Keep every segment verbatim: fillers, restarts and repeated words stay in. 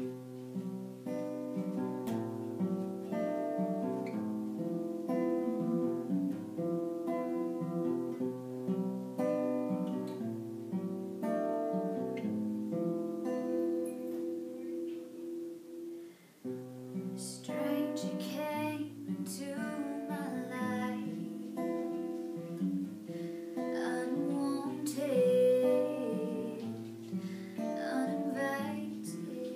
Stranger came into my life, unwanted, uninvited.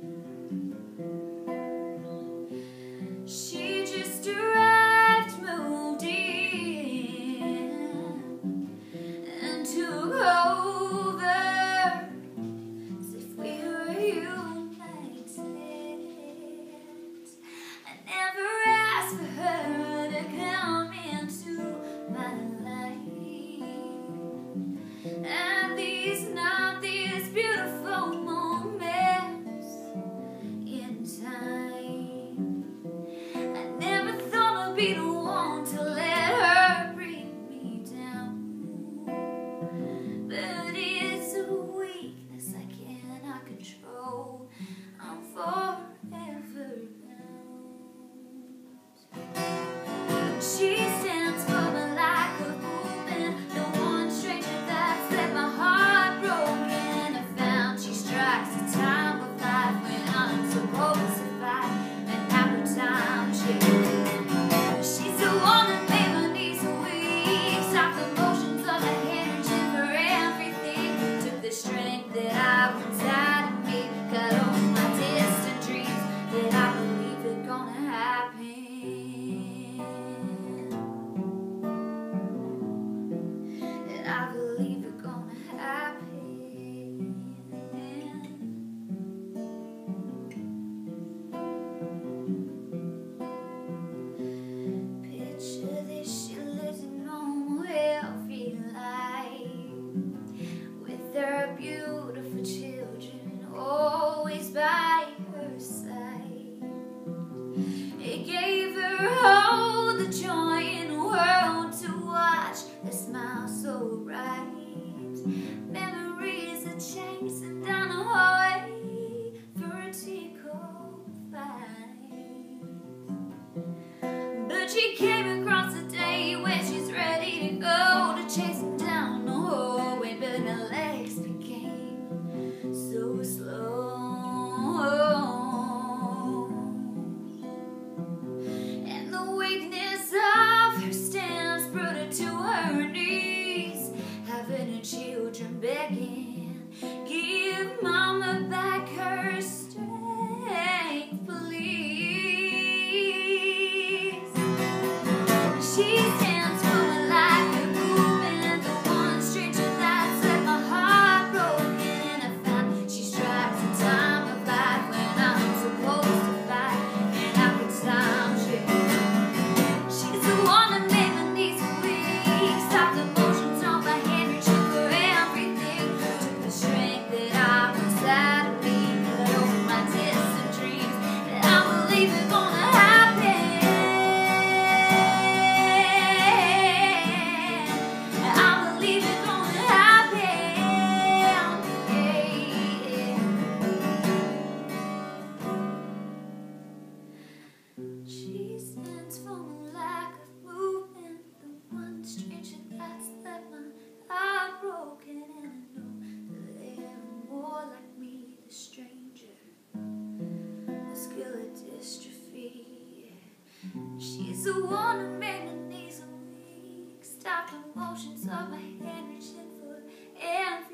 She just arrived, moved in, and took over as if we were united. I never asked for her to come into my life, and these not these beautiful moments in time. I never thought I'd be the one to let her bring me down, but it's a weakness I cannot control. I'm forever bound. She stands for the lack of movement, the one stranger that set my heart broken. I found she strikes a time of life when I'm supposed to fight, and after time she she's the one that made my knees weak, stopped the motions of my head and shift for everything, took the strength that I once had in me, cut off my distant dreams that I believe are gonna happen, that I believe are gonna happen. Picture this, she lives a normal, healthy life with her beautiful children always by her side. It gave her all the joy in the world to watch her smile so bright. Memories are chasing down the hallway for a tickle fight. But she came across a day when she's ready to go to chase him down the hallway, but her legs became so slow, and the weakness of her stance brought her to her knees, having her children begging, give mama back her strength, please. She stands for the lack of movement, the one stranger that set my heart broken. I found she strikes a time of life when I'm supposed to fight, and after time she she's the one that made my knees weak, stopped the motions on my hand, reaching for everything, took the strength that I once had in me, cut over my distant dreams that I believe are gonna happen. I believe it's gonna happen. Yeah. She stands for my lack of movement, the one stranger that's left my heart broken, and I know that they're more like me, the stranger, muscular dystrophy. She's the one who made my knees weak, stopped the motions of my hand, reaching for everything.